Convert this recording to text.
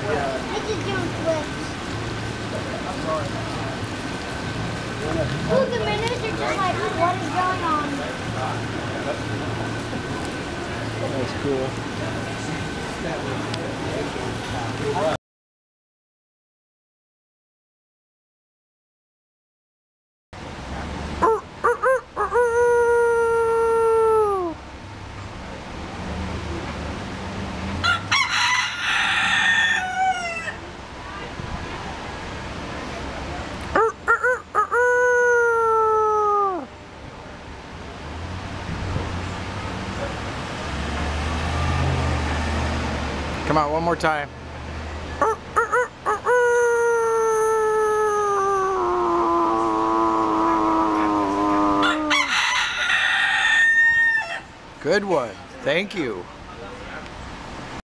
just doing flips. Ooh, the menus are just like, what is going on? That's cool. Come on, one more time. Good one. Thank you.